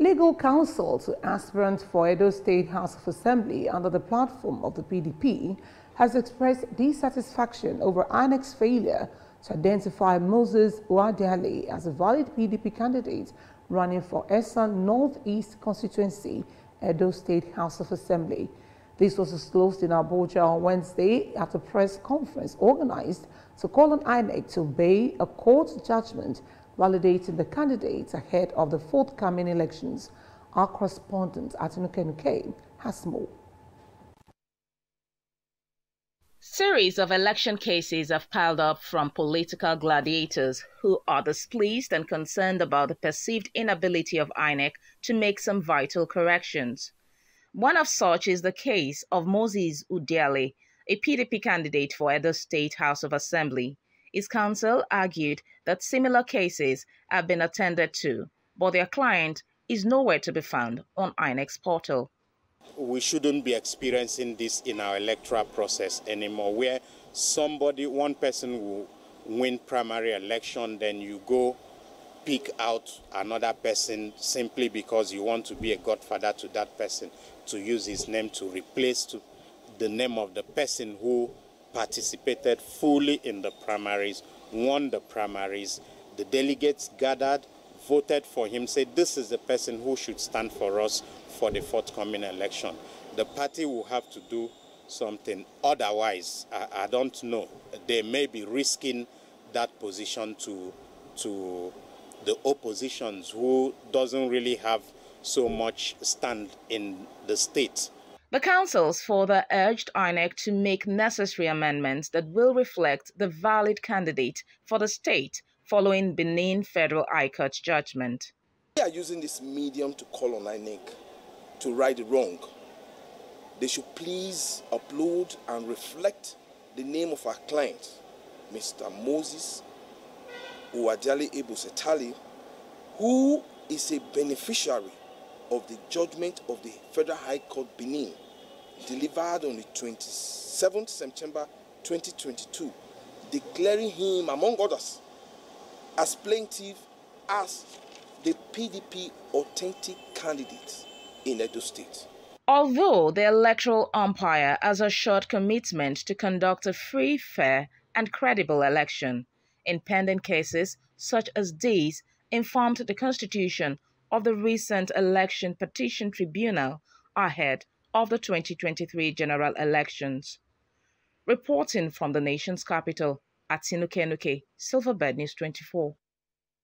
legal counsel to aspirant for Edo State House of Assembly under the platform of the PDP has expressed dissatisfaction over INEC's failure to identify Moses Uwadiale as a valid PDP candidate running for Esan Northeast Constituency, Edo State House of Assembly. This was disclosed in Abuja on Wednesday at a press conference organized to call on INEC to obey a court judgment validating the candidates ahead of the forthcoming elections. Our correspondent at Nuke has more. Series of election cases have piled up from political gladiators who are displeased and concerned about the perceived inability of INEC to make some vital corrections. One of such is the case of Moses Uwadiale, a PDP candidate for Edo State House of Assembly. His counsel argued that similar cases have been attended to, but their client is nowhere to be found on INEC's portal. We shouldn't be experiencing this in our electoral process anymore, where one person will win primary election, then you go pick out another person simply because you want to be a godfather to that person, to use his name to replace the name of the person who participated fully in the primaries, won the primaries. The delegates gathered, voted for him, said this is the person who should stand for us for the forthcoming election. The party will have to do something. Otherwise, I don't know. They may be risking that position to the oppositions who doesn't really have so much stand in the state. The councils further urged INEC to make necessary amendments that will reflect the valid candidate for the state following Benin Federal High Court judgment. They are using this medium to call on INEC to right the wrong. They should please upload and reflect the name of our client, Mr. Moses Uwadiale Ebusetali, who is a beneficiary of the judgment of the Federal High Court Benin, delivered on the 27th September 2022, declaring him, among others, as plaintiff as the PDP authentic candidate in Edo State. Although the electoral umpire has assured commitment to conduct a free, fair, and credible election, in pending cases such as these informed the Constitution of the recent election petition tribunal ahead of the 2023 general elections. Reporting from the nation's capital, at Nuke, Silverbird News 24.